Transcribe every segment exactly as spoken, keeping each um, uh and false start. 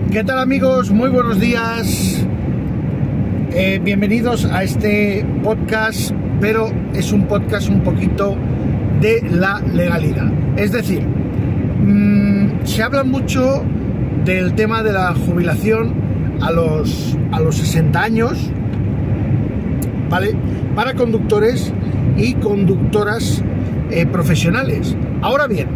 ¿Qué tal, amigos? Muy buenos días. Eh, bienvenidos a este podcast, pero es un podcast un poquito de la legalidad. Es decir, mmm, se habla mucho del tema de la jubilación a los, a los sesenta años, ¿vale? Para conductores y conductoras eh, profesionales. Ahora bien,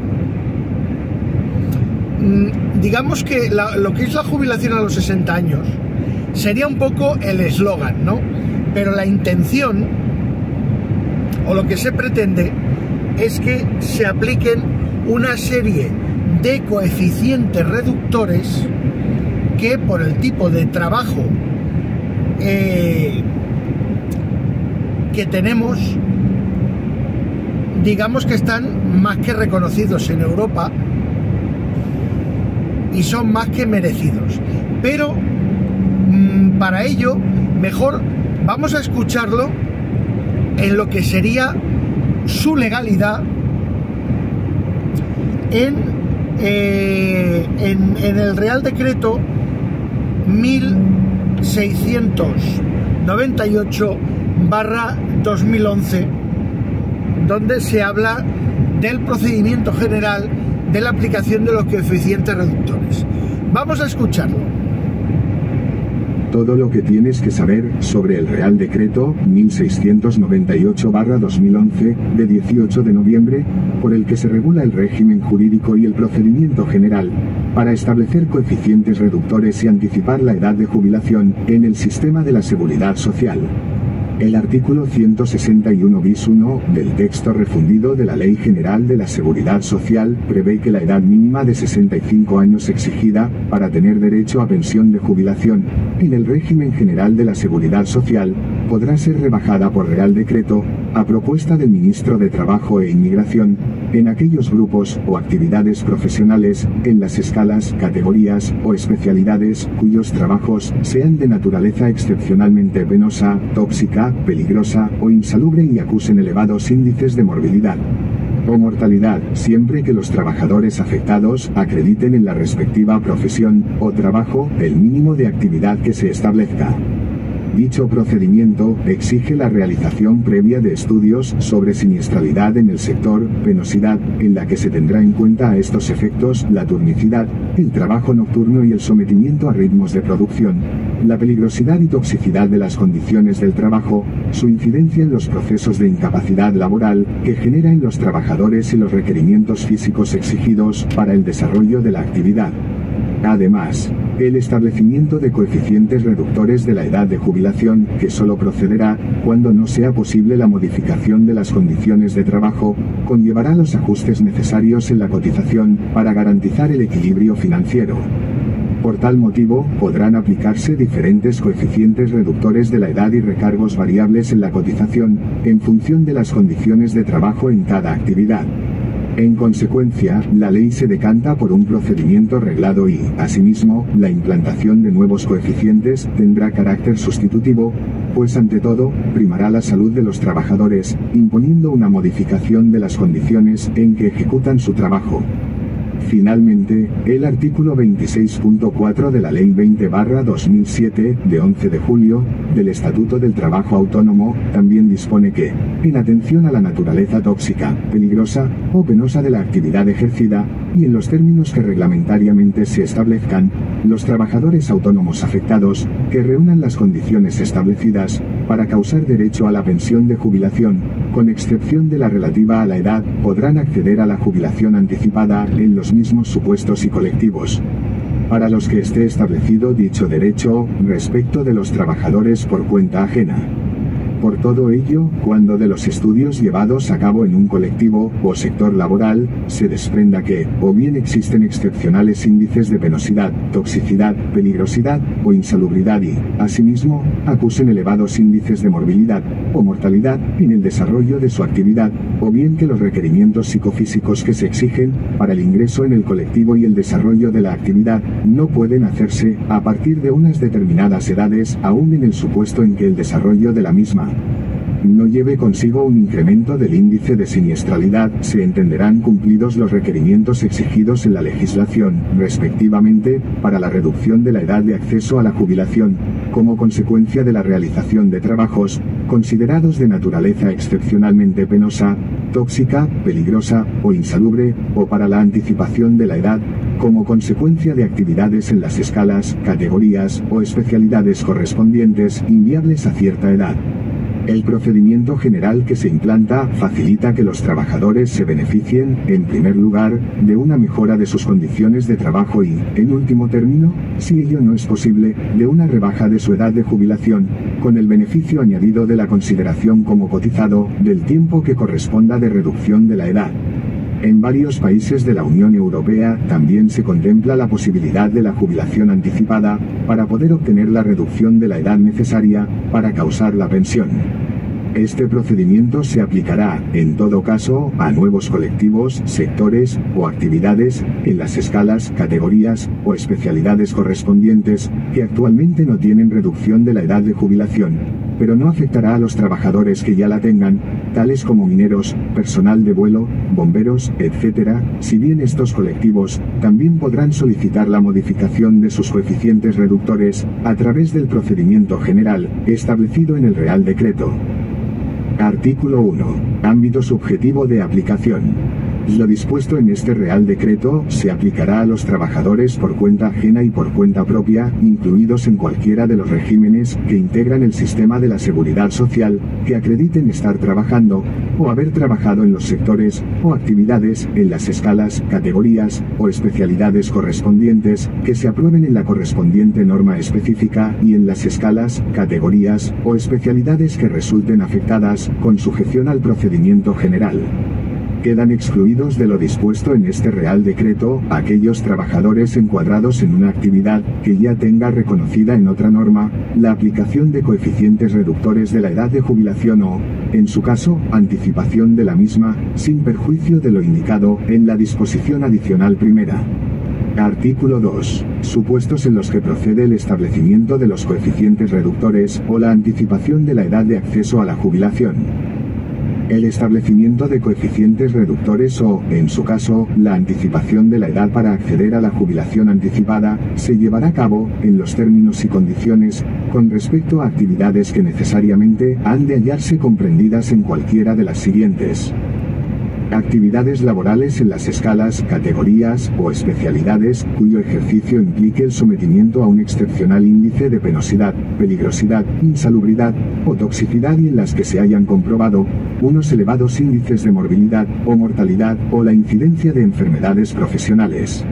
mmm, digamos que la, lo que es la jubilación a los sesenta años sería un poco el eslogan, ¿no? Pero la intención, o lo que se pretende, es que se apliquen una serie de coeficientes reductores que, por el tipo de trabajo eh, que tenemos, digamos que están más que reconocidos en Europa y son más que merecidos. Pero mmm, para ello, mejor vamos a escucharlo en lo que sería su legalidad en, eh, en, en el Real Decreto mil seiscientos noventa y ocho barra dos mil once, donde se habla del procedimiento general de la aplicación de los coeficientes reductores. Vamos a escucharlo. Todo lo que tienes que saber sobre el Real Decreto mil seiscientos noventa y ocho barra dos mil once de dieciocho de noviembre, por el que se regula el régimen jurídico y el procedimiento general para establecer coeficientes reductores y anticipar la edad de jubilación en el sistema de la Seguridad Social. El artículo ciento sesenta y uno bis uno del texto refundido de la Ley General de la Seguridad Social prevé que la edad mínima de sesenta y cinco años exigida para tener derecho a pensión de jubilación en el régimen general de la Seguridad Social podrá ser rebajada por Real Decreto, a propuesta del Ministro de Trabajo e Inmigración, en aquellos grupos o actividades profesionales, en las escalas, categorías o especialidades cuyos trabajos sean de naturaleza excepcionalmente penosa, tóxica, peligrosa o insalubre y acusen elevados índices de morbilidad o mortalidad, siempre que los trabajadores afectados acrediten en la respectiva profesión o trabajo el mínimo de actividad que se establezca. Dicho procedimiento exige la realización previa de estudios sobre siniestralidad en el sector, penosidad, en la que se tendrá en cuenta a estos efectos la turnicidad, el trabajo nocturno y el sometimiento a ritmos de producción, la peligrosidad y toxicidad de las condiciones del trabajo, su incidencia en los procesos de incapacidad laboral que genera en los trabajadores y los requerimientos físicos exigidos para el desarrollo de la actividad. Además, el establecimiento de coeficientes reductores de la edad de jubilación, que solo procederá cuando no sea posible la modificación de las condiciones de trabajo, conllevará los ajustes necesarios en la cotización para garantizar el equilibrio financiero. Por tal motivo, podrán aplicarse diferentes coeficientes reductores de la edad y recargos variables en la cotización, en función de las condiciones de trabajo en cada actividad. En consecuencia, la ley se decanta por un procedimiento reglado y, asimismo, la implantación de nuevos coeficientes tendrá carácter sustitutivo, pues ante todo, primará la salud de los trabajadores, imponiendo una modificación de las condiciones en que ejecutan su trabajo. Finalmente, el artículo veintiséis punto cuatro de la Ley veinte barra dos mil siete, de once de julio, del Estatuto del Trabajo Autónomo, también dispone que, en atención a la naturaleza tóxica, peligrosa o penosa de la actividad ejercida, y en los términos que reglamentariamente se establezcan, los trabajadores autónomos afectados, que reúnan las condiciones establecidas, para causar derecho a la pensión de jubilación, con excepción de la relativa a la edad, podrán acceder a la jubilación anticipada en los mismos supuestos y colectivos para los que esté establecido dicho derecho, respecto de los trabajadores por cuenta ajena. Por todo ello, cuando de los estudios llevados a cabo en un colectivo o sector laboral, se desprenda que, o bien existen excepcionales índices de penosidad, toxicidad, peligrosidad o insalubridad y, asimismo, acusen elevados índices de morbilidad o mortalidad en el desarrollo de su actividad, o bien que los requerimientos psicofísicos que se exigen para el ingreso en el colectivo y el desarrollo de la actividad no pueden hacerse a partir de unas determinadas edades, aún en el supuesto en que el desarrollo de la misma no lleve consigo un incremento del índice de siniestralidad, se entenderán cumplidos los requerimientos exigidos en la legislación, respectivamente, para la reducción de la edad de acceso a la jubilación, como consecuencia de la realización de trabajos, considerados de naturaleza excepcionalmente penosa, tóxica, peligrosa o insalubre, o para la anticipación de la edad, como consecuencia de actividades en las escalas, categorías o especialidades correspondientes inviables a cierta edad. El procedimiento general que se implanta facilita que los trabajadores se beneficien, en primer lugar, de una mejora de sus condiciones de trabajo y, en último término, si ello no es posible, de una rebaja de su edad de jubilación, con el beneficio añadido de la consideración como cotizado del tiempo que corresponda de reducción de la edad. En varios países de la Unión Europea también se contempla la posibilidad de la jubilación anticipada, para poder obtener la reducción de la edad necesaria para causar la pensión. Este procedimiento se aplicará, en todo caso, a nuevos colectivos, sectores o actividades, en las escalas, categorías o especialidades correspondientes, que actualmente no tienen reducción de la edad de jubilación, pero no afectará a los trabajadores que ya la tengan, tales como mineros, personal de vuelo, bomberos, etcétera, si bien estos colectivos también podrán solicitar la modificación de sus coeficientes reductores a través del procedimiento general establecido en el Real Decreto. Artículo uno. Ámbito subjetivo de aplicación. Lo dispuesto en este Real Decreto se aplicará a los trabajadores por cuenta ajena y por cuenta propia, incluidos en cualquiera de los regímenes que integran el sistema de la seguridad social, que acrediten estar trabajando, o haber trabajado en los sectores o actividades, en las escalas, categorías o especialidades correspondientes, que se aprueben en la correspondiente norma específica y en las escalas, categorías o especialidades que resulten afectadas, con sujeción al procedimiento general. Quedan excluidos de lo dispuesto en este Real Decreto aquellos trabajadores encuadrados en una actividad que ya tenga reconocida en otra norma la aplicación de coeficientes reductores de la edad de jubilación o, en su caso, anticipación de la misma, sin perjuicio de lo indicado en la disposición adicional primera. Artículo dos. Supuestos en los que procede el establecimiento de los coeficientes reductores o la anticipación de la edad de acceso a la jubilación. El establecimiento de coeficientes reductores o, en su caso, la anticipación de la edad para acceder a la jubilación anticipada, se llevará a cabo, en los términos y condiciones, con respecto a actividades que necesariamente han de hallarse comprendidas en cualquiera de las siguientes. Actividades laborales en las escalas, categorías o especialidades cuyo ejercicio implique el sometimiento a un excepcional índice de penosidad, peligrosidad, insalubridad o toxicidad y en las que se hayan comprobado unos elevados índices de morbilidad o mortalidad o la incidencia de enfermedades profesionales.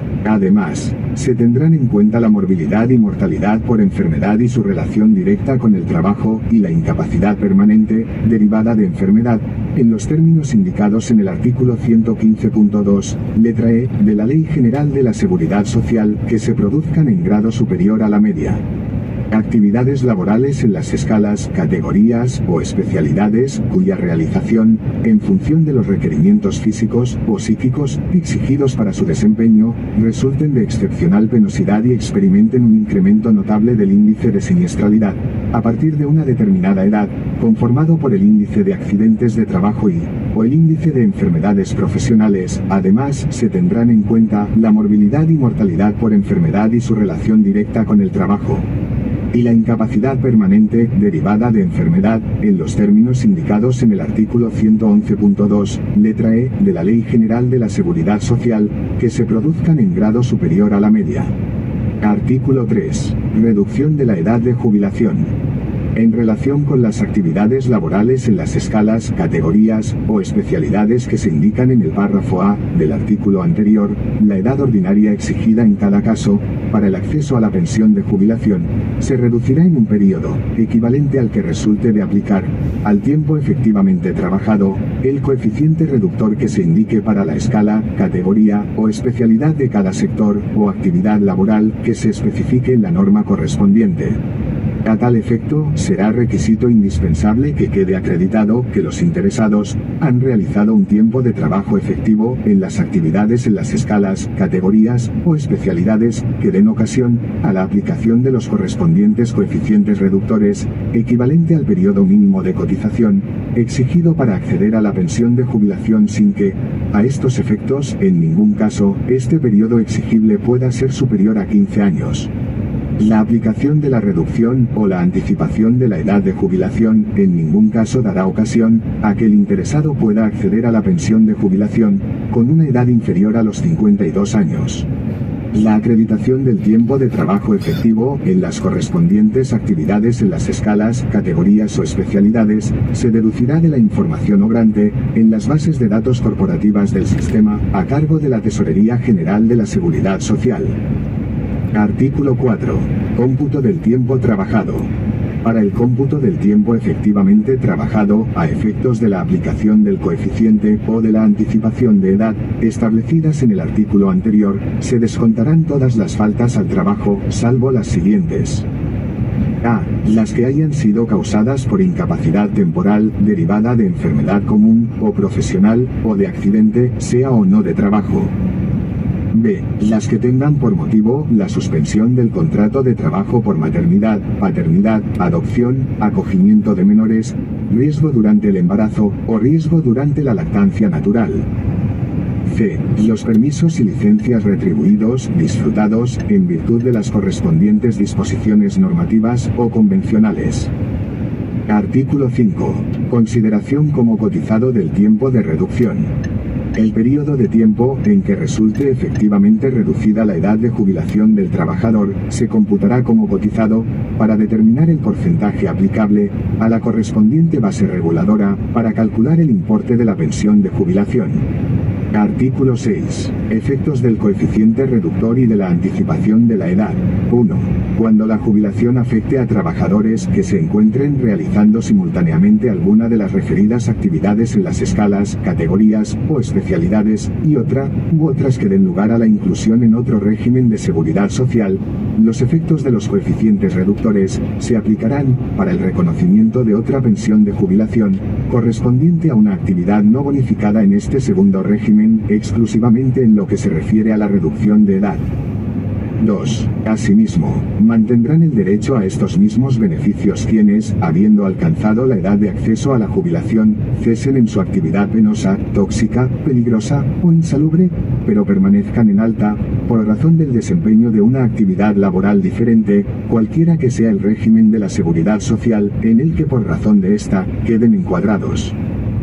Además, se tendrán en cuenta la morbilidad y mortalidad por enfermedad y su relación directa con el trabajo y la incapacidad permanente, derivada de enfermedad, en los términos indicados en el artículo ciento quince punto dos, letra E, de la Ley General de la Seguridad Social, que se produzcan en grado superior a la media. Actividades laborales en las escalas, categorías o especialidades cuya realización, en función de los requerimientos físicos o psíquicos exigidos para su desempeño, resulten de excepcional penosidad y experimenten un incremento notable del índice de siniestralidad, a partir de una determinada edad, conformado por el índice de accidentes de trabajo y, o el índice de enfermedades profesionales. Además, se tendrán en cuenta la morbilidad y mortalidad por enfermedad y su relación directa con el trabajo, y la incapacidad permanente, derivada de enfermedad, en los términos indicados en el artículo ciento once punto dos, letra E, de la Ley General de la Seguridad Social, que se produzcan en grado superior a la media. Artículo tres. Reducción de la edad de jubilación. En relación con las actividades laborales en las escalas, categorías o especialidades que se indican en el párrafo A del artículo anterior, la edad ordinaria exigida en cada caso, para el acceso a la pensión de jubilación, se reducirá en un periodo, equivalente al que resulte de aplicar, al tiempo efectivamente trabajado, el coeficiente reductor que se indique para la escala, categoría o especialidad de cada sector o actividad laboral que se especifique en la norma correspondiente. A tal efecto, será requisito indispensable que quede acreditado que los interesados han realizado un tiempo de trabajo efectivo en las actividades en las escalas, categorías o especialidades que den ocasión a la aplicación de los correspondientes coeficientes reductores, equivalente al periodo mínimo de cotización, exigido para acceder a la pensión de jubilación sin que, a estos efectos, en ningún caso, este periodo exigible pueda ser superior a quince años. La aplicación de la reducción o la anticipación de la edad de jubilación en ningún caso dará ocasión a que el interesado pueda acceder a la pensión de jubilación con una edad inferior a los cincuenta y dos años. La acreditación del tiempo de trabajo efectivo en las correspondientes actividades en las escalas, categorías o especialidades se deducirá de la información obrante en las bases de datos corporativas del sistema a cargo de la Tesorería General de la Seguridad Social. Artículo cuatro. Cómputo del tiempo trabajado. Para el cómputo del tiempo efectivamente trabajado, a efectos de la aplicación del coeficiente o de la anticipación de edad, establecidas en el artículo anterior, se descontarán todas las faltas al trabajo, salvo las siguientes. A. Las que hayan sido causadas por incapacidad temporal, derivada de enfermedad común o profesional, o de accidente, sea o no de trabajo. B. Las que tengan por motivo la suspensión del contrato de trabajo por maternidad, paternidad, adopción, acogimiento de menores, riesgo durante el embarazo o riesgo durante la lactancia natural. C. Los permisos y licencias retribuidos, disfrutados, en virtud de las correspondientes disposiciones normativas o convencionales. Artículo cinco. Consideración como cotizado del tiempo de reducción. El periodo de tiempo en que resulte efectivamente reducida la edad de jubilación del trabajador se computará como cotizado para determinar el porcentaje aplicable a la correspondiente base reguladora para calcular el importe de la pensión de jubilación. Artículo seis. Efectos del coeficiente reductor y de la anticipación de la edad. uno. Cuando la jubilación afecte a trabajadores que se encuentren realizando simultáneamente alguna de las referidas actividades en las escalas, categorías o especialidades, y otra, u otras que den lugar a la inclusión en otro régimen de seguridad social, los efectos de los coeficientes reductores se aplicarán para el reconocimiento de otra pensión de jubilación correspondiente a una actividad no bonificada en este segundo régimen, exclusivamente en lo que se refiere a la reducción de edad. dos. Asimismo, mantendrán el derecho a estos mismos beneficios quienes, habiendo alcanzado la edad de acceso a la jubilación, cesen en su actividad penosa, tóxica, peligrosa o insalubre, pero permanezcan en alta, por razón del desempeño de una actividad laboral diferente, cualquiera que sea el régimen de la seguridad social, en el que por razón de ésta, queden encuadrados.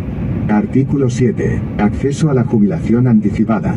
Artículo siete. Acceso a la jubilación anticipada.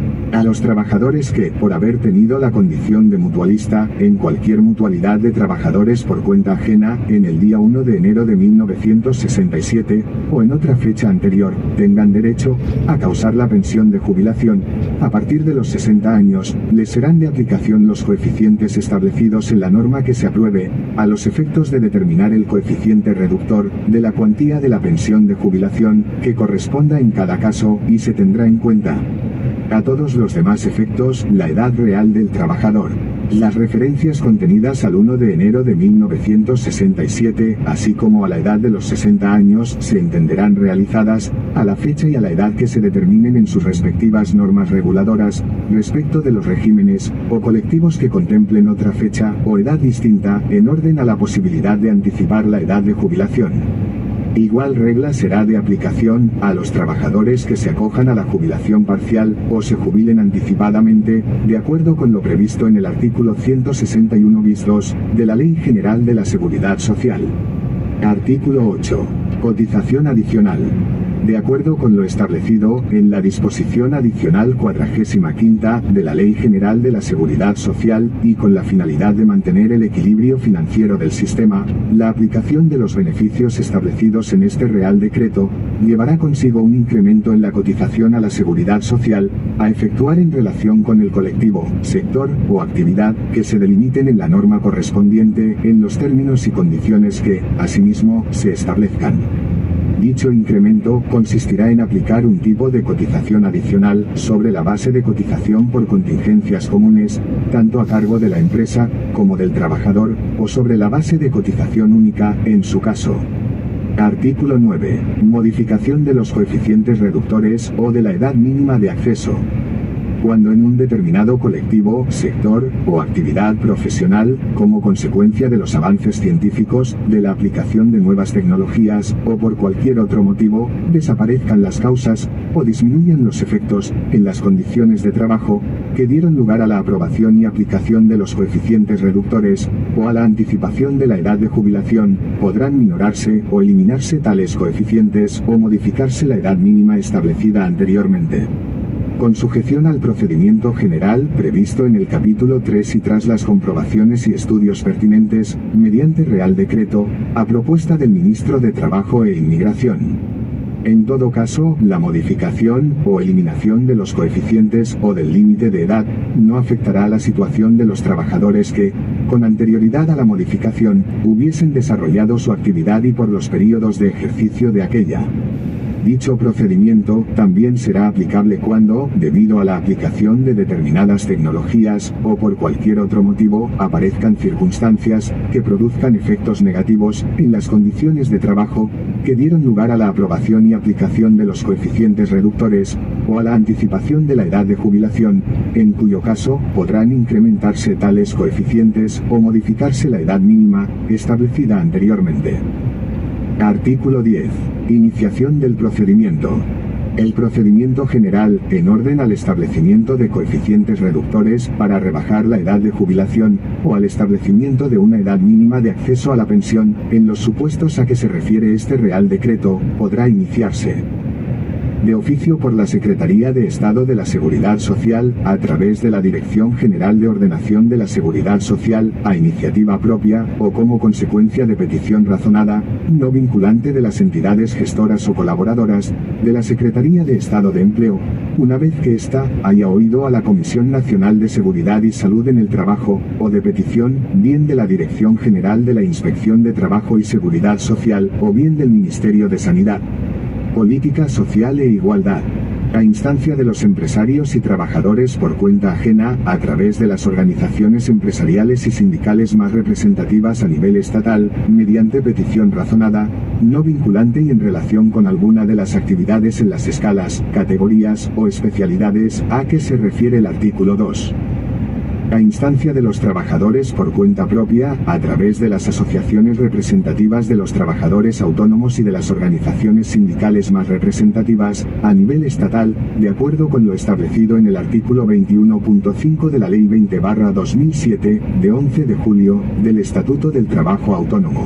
A los trabajadores que, por haber tenido la condición de mutualista, en cualquier mutualidad de trabajadores por cuenta ajena, en el día uno de enero de mil novecientos sesenta y siete, o en otra fecha anterior, tengan derecho a causar la pensión de jubilación, a partir de los sesenta años, les serán de aplicación los coeficientes establecidos en la norma que se apruebe, a los efectos de determinar el coeficiente reductor de la cuantía de la pensión de jubilación, que corresponda en cada caso, y se tendrá en cuenta, a todos los demás efectos, la edad real del trabajador. Las referencias contenidas al uno de enero de mil novecientos sesenta y siete, así como a la edad de los sesenta años, se entenderán realizadas a la fecha y a la edad que se determinen en sus respectivas normas reguladoras, respecto de los regímenes o colectivos que contemplen otra fecha o edad distinta, en orden a la posibilidad de anticipar la edad de jubilación. Igual regla será de aplicación a los trabajadores que se acojan a la jubilación parcial o se jubilen anticipadamente, de acuerdo con lo previsto en el artículo ciento sesenta y uno bis dos de la Ley General de la Seguridad Social. Artículo ocho. Cotización adicional. De acuerdo con lo establecido en la disposición adicional cuadragésima quinta de la Ley General de la Seguridad Social y con la finalidad de mantener el equilibrio financiero del sistema, la aplicación de los beneficios establecidos en este Real Decreto llevará consigo un incremento en la cotización a la Seguridad Social a efectuar en relación con el colectivo, sector o actividad que se delimiten en la norma correspondiente en los términos y condiciones que, asimismo, se establezcan. Dicho incremento consistirá en aplicar un tipo de cotización adicional sobre la base de cotización por contingencias comunes, tanto a cargo de la empresa como del trabajador, o sobre la base de cotización única, en su caso. Artículo nueve. Modificación de los coeficientes reductores o de la edad mínima de acceso. Cuando en un determinado colectivo, sector o actividad profesional, como consecuencia de los avances científicos, de la aplicación de nuevas tecnologías, o por cualquier otro motivo, desaparezcan las causas, o disminuyan los efectos, en las condiciones de trabajo, que dieron lugar a la aprobación y aplicación de los coeficientes reductores, o a la anticipación de la edad de jubilación, podrán minorarse o eliminarse tales coeficientes, o modificarse la edad mínima establecida anteriormente. Con sujeción al procedimiento general previsto en el capítulo tres y tras las comprobaciones y estudios pertinentes, mediante Real Decreto, a propuesta del Ministro de Trabajo e Inmigración. En todo caso, la modificación o eliminación de los coeficientes o del límite de edad no afectará a la situación de los trabajadores que, con anterioridad a la modificación, hubiesen desarrollado su actividad y por los períodos de ejercicio de aquella. Dicho procedimiento también será aplicable cuando, debido a la aplicación de determinadas tecnologías, o por cualquier otro motivo, aparezcan circunstancias que produzcan efectos negativos en las condiciones de trabajo, que dieron lugar a la aprobación y aplicación de los coeficientes reductores, o a la anticipación de la edad de jubilación, en cuyo caso podrán incrementarse tales coeficientes o modificarse la edad mínima establecida anteriormente. Artículo diez. Iniciación del procedimiento. El procedimiento general, en orden al establecimiento de coeficientes reductores para rebajar la edad de jubilación, o al establecimiento de una edad mínima de acceso a la pensión, en los supuestos a que se refiere este Real Decreto, podrá iniciarse de oficio por la Secretaría de Estado de la Seguridad Social, a través de la Dirección General de Ordenación de la Seguridad Social, a iniciativa propia, o como consecuencia de petición razonada, no vinculante de las entidades gestoras o colaboradoras, de la Secretaría de Estado de Empleo, una vez que ésta haya oído a la Comisión Nacional de Seguridad y Salud en el Trabajo, o de petición, bien de la Dirección General de la Inspección de Trabajo y Seguridad Social, o bien del Ministerio de Sanidad, Política Social e Igualdad, a instancia de los empresarios y trabajadores por cuenta ajena, a través de las organizaciones empresariales y sindicales más representativas a nivel estatal, mediante petición razonada, no vinculante y en relación con alguna de las actividades en las escalas, categorías o especialidades a que se refiere el artículo dos. A instancia de los trabajadores por cuenta propia, a través de las asociaciones representativas de los trabajadores autónomos y de las organizaciones sindicales más representativas, a nivel estatal, de acuerdo con lo establecido en el artículo veintiuno punto cinco de la Ley veinte barra dos mil siete, de once de julio, del Estatuto del Trabajo Autónomo.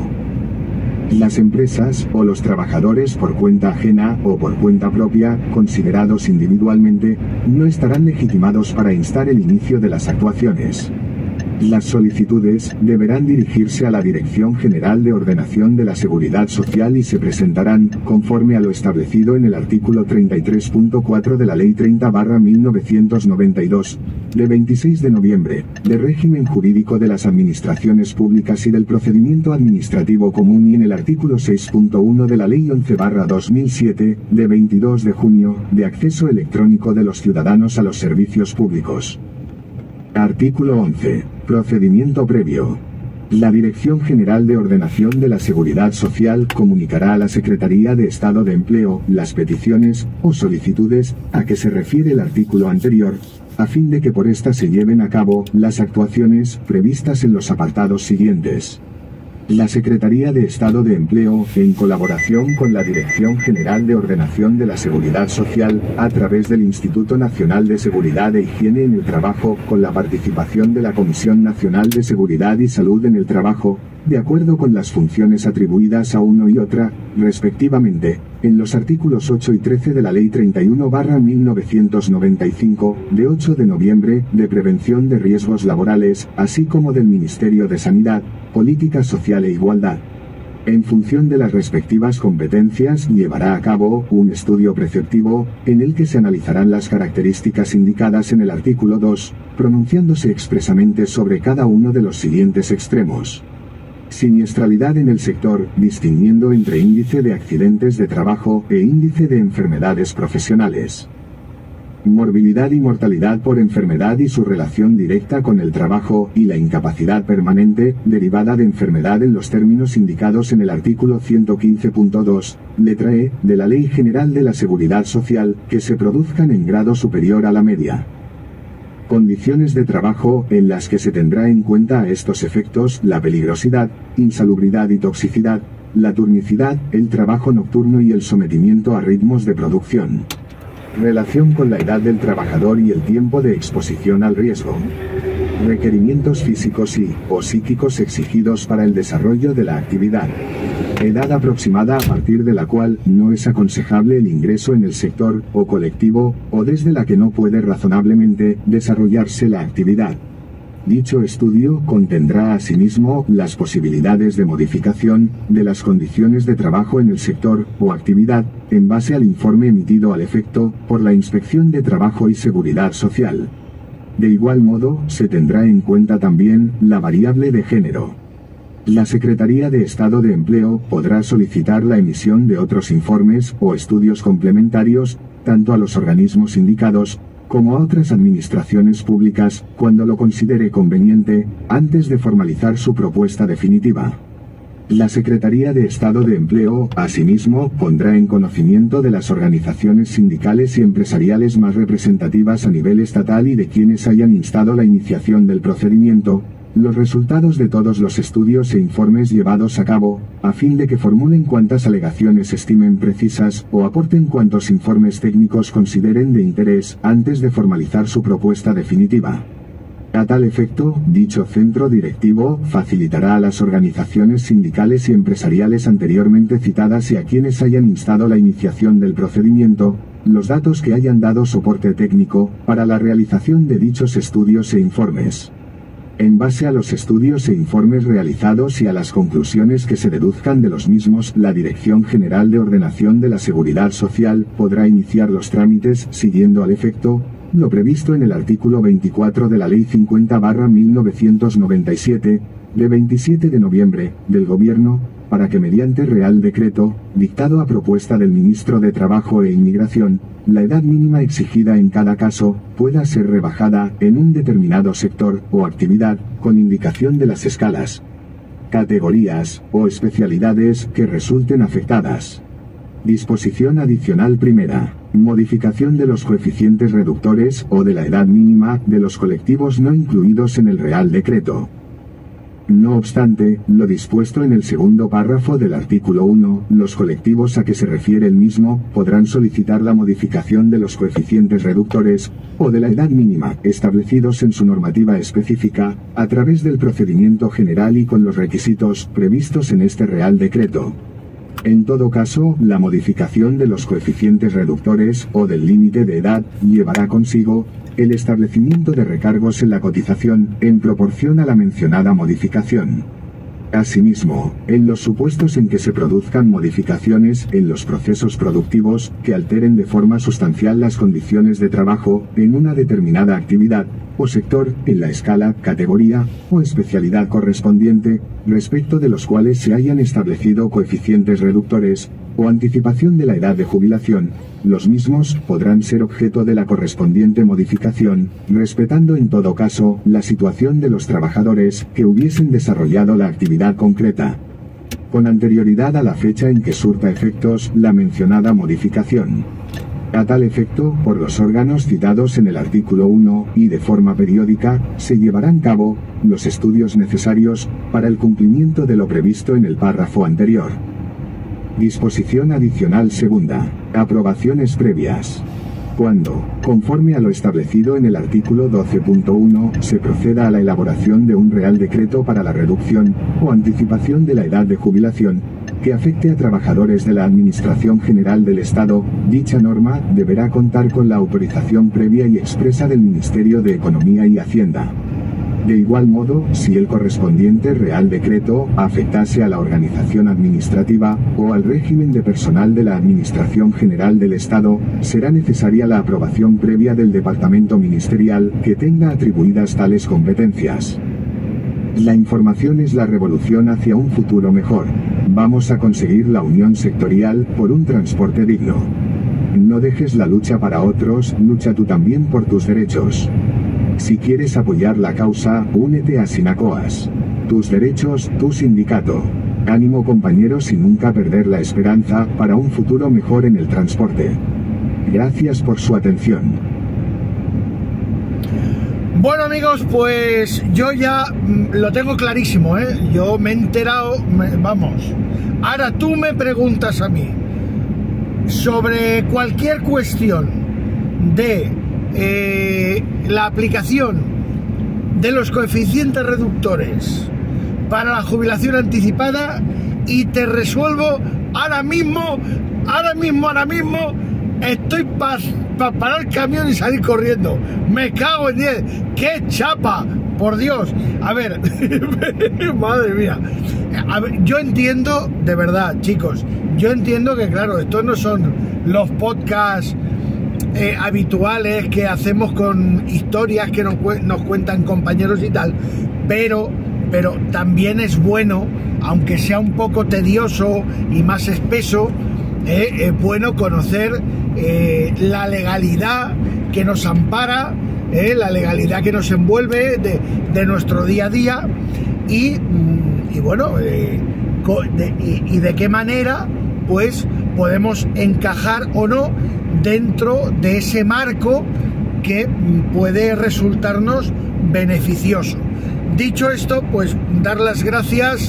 Las empresas, o los trabajadores por cuenta ajena, o por cuenta propia, considerados individualmente, no estarán legitimados para instar el inicio de las actuaciones. Las solicitudes deberán dirigirse a la Dirección General de Ordenación de la Seguridad Social y se presentarán, conforme a lo establecido en el artículo treinta y tres punto cuatro de la Ley treinta barra mil novecientos noventa y dos, de veintiséis de noviembre, de régimen jurídico de las administraciones públicas y del procedimiento administrativo común y en el artículo seis punto uno de la Ley once barra dos mil siete, de veintidós de junio, de acceso electrónico de los ciudadanos a los servicios públicos. Artículo once. Procedimiento previo. La Dirección General de Ordenación de la Seguridad Social comunicará a la Secretaría de Estado de Empleo las peticiones o solicitudes a que se refiere el artículo anterior, a fin de que por ésta se lleven a cabo las actuaciones previstas en los apartados siguientes. La Secretaría de Estado de Empleo, en colaboración con la Dirección General de Ordenación de la Seguridad Social, a través del Instituto Nacional de Seguridad e Higiene en el Trabajo, con la participación de la Comisión Nacional de Seguridad y Salud en el Trabajo, de acuerdo con las funciones atribuidas a uno y otra, respectivamente, en los artículos ocho y trece de la Ley treinta y uno barra mil novecientos noventa y cinco, de ocho de noviembre, de prevención de riesgos laborales, así como del Ministerio de Sanidad, Política Social e Igualdad. En función de las respectivas competencias, llevará a cabo un estudio preceptivo, en el que se analizarán las características indicadas en el artículo dos, pronunciándose expresamente sobre cada uno de los siguientes extremos. Siniestralidad en el sector, distinguiendo entre índice de accidentes de trabajo e índice de enfermedades profesionales. Morbilidad y mortalidad por enfermedad y su relación directa con el trabajo y la incapacidad permanente, derivada de enfermedad en los términos indicados en el artículo ciento quince punto dos, letra E, de la Ley General de la Seguridad Social, que se produzcan en grado superior a la media. Condiciones de trabajo en las que se tendrá en cuenta a estos efectos la peligrosidad, insalubridad y toxicidad, la turnicidad, el trabajo nocturno y el sometimiento a ritmos de producción. Relación con la edad del trabajador y el tiempo de exposición al riesgo. Requerimientos físicos y o psíquicos exigidos para el desarrollo de la actividad. Edad aproximada a partir de la cual no es aconsejable el ingreso en el sector o colectivo, o desde la que no puede razonablemente desarrollarse la actividad. Dicho estudio contendrá asimismo las posibilidades de modificación de las condiciones de trabajo en el sector o actividad, en base al informe emitido al efecto por la Inspección de Trabajo y Seguridad Social. De igual modo, se tendrá en cuenta también la variable de género. La Secretaría de Estado de Empleo podrá solicitar la emisión de otros informes o estudios complementarios, tanto a los organismos indicados, como a otras administraciones públicas, cuando lo considere conveniente, antes de formalizar su propuesta definitiva. La Secretaría de Estado de Empleo, asimismo, pondrá en conocimiento de las organizaciones sindicales y empresariales más representativas a nivel estatal y de quienes hayan instado la iniciación del procedimiento, los resultados de todos los estudios e informes llevados a cabo, a fin de que formulen cuantas alegaciones estimen precisas o aporten cuantos informes técnicos consideren de interés antes de formalizar su propuesta definitiva. A tal efecto, dicho centro directivo facilitará a las organizaciones sindicales y empresariales anteriormente citadas y a quienes hayan instado la iniciación del procedimiento, los datos que hayan dado soporte técnico para la realización de dichos estudios e informes. En base a los estudios e informes realizados y a las conclusiones que se deduzcan de los mismos, la Dirección General de Ordenación de la Seguridad Social podrá iniciar los trámites siguiendo al efecto lo previsto en el artículo veinticuatro de la Ley cincuenta barra mil novecientos noventa y siete, de veintisiete de noviembre, del Gobierno, para que mediante Real Decreto, dictado a propuesta del Ministro de Trabajo e Inmigración, la edad mínima exigida en cada caso pueda ser rebajada en un determinado sector o actividad, con indicación de las escalas, categorías o especialidades que resulten afectadas. Disposición adicional primera. Modificación de los coeficientes reductores o de la edad mínima de los colectivos no incluidos en el Real Decreto. No obstante, lo dispuesto en el segundo párrafo del artículo uno, los colectivos a que se refiere el mismo, podrán solicitar la modificación de los coeficientes reductores, o de la edad mínima, establecidos en su normativa específica, a través del procedimiento general y con los requisitos previstos en este Real Decreto. En todo caso, la modificación de los coeficientes reductores o del límite de edad llevará consigo el establecimiento de recargos en la cotización en proporción a la mencionada modificación. Asimismo, en los supuestos en que se produzcan modificaciones en los procesos productivos que alteren de forma sustancial las condiciones de trabajo en una determinada actividad o sector en la escala, categoría o especialidad correspondiente, respecto de los cuales se hayan establecido coeficientes reductores o anticipación de la edad de jubilación, los mismos podrán ser objeto de la correspondiente modificación, respetando en todo caso la situación de los trabajadores que hubiesen desarrollado la actividad concreta, con anterioridad a la fecha en que surta efectos la mencionada modificación. A tal efecto, por los órganos citados en el artículo uno, y de forma periódica, se llevarán a cabo los estudios necesarios para el cumplimiento de lo previsto en el párrafo anterior. Disposición adicional segunda. Aprobaciones previas. Cuando, conforme a lo establecido en el artículo doce punto uno, se proceda a la elaboración de un Real Decreto para la reducción o anticipación de la edad de jubilación, que afecte a trabajadores de la Administración General del Estado, dicha norma deberá contar con la autorización previa y expresa del Ministerio de Economía y Hacienda. De igual modo, si el correspondiente Real Decreto afectase a la organización administrativa o al régimen de personal de la Administración General del Estado, será necesaria la aprobación previa del Departamento Ministerial que tenga atribuidas tales competencias. La información es la revolución hacia un futuro mejor. Vamos a conseguir la unión sectorial por un transporte digno. No dejes la lucha para otros, lucha tú también por tus derechos. Si quieres apoyar la causa, únete a Sinacoas. Tus derechos, tu sindicato. Ánimo compañeros y nunca perder la esperanza para un futuro mejor en el transporte. Gracias por su atención. Bueno amigos, pues yo ya lo tengo clarísimo, ¿eh? Yo me he enterado, me, vamos, ahora tú me preguntas a mí sobre cualquier cuestión de eh, la aplicación de los coeficientes reductores para la jubilación anticipada y te resuelvo ahora mismo, ahora mismo, ahora mismo, estoy para pa parar el camión y salir corriendo. Me cago en diez. ¡Qué chapa! Por Dios. A ver, madre mía. A ver, yo entiendo, de verdad, chicos, yo entiendo que, claro, estos no son los podcasts eh, habituales que hacemos con historias que nos, nos cuentan compañeros y tal, pero, pero también es bueno, aunque sea un poco tedioso y más espeso, eh, es bueno conocer eh, la legalidad que nos ampara, eh, la legalidad que nos envuelve de, de nuestro día a día y, y bueno, eh, de, y, y de qué manera pues podemos encajar o no dentro de ese marco que puede resultarnos beneficioso. Dicho esto, pues dar las gracias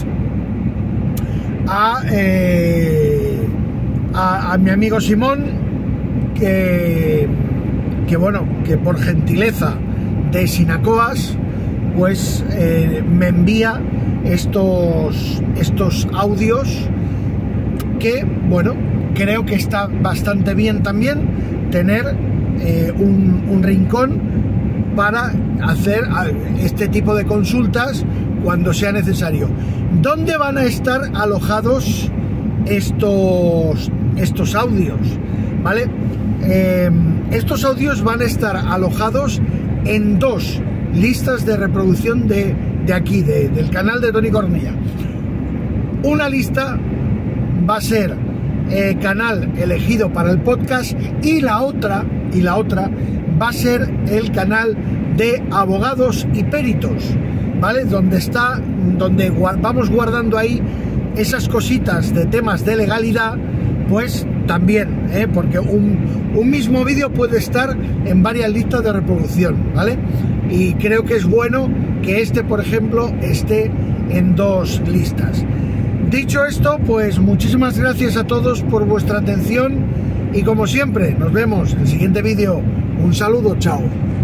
a, eh, a, a mi amigo Simón, que, que bueno, que por gentileza de Sinacoas, pues eh, me envía estos, estos audios que, bueno, creo que está bastante bien también tener eh, un, un rincón para hacer este tipo de consultas cuando sea necesario. ¿Dónde van a estar alojados estos, estos audios? ¿Vale? Eh, estos audios van a estar alojados en dos listas de reproducción de, de aquí, de, del canal de Tony Cornilla. Una lista va a ser eh, canal elegido para el podcast y la otra, y la otra va a ser el canal de abogados y peritos, ¿vale? Donde está, donde vamos guardando ahí esas cositas de temas de legalidad, pues también, ¿eh? Porque un, un mismo vídeo puede estar en varias listas de reproducción, ¿vale? Y creo que es bueno que este, por ejemplo, esté en dos listas. Dicho esto, pues muchísimas gracias a todos por vuestra atención y como siempre, nos vemos en el siguiente vídeo. Un saludo, chao.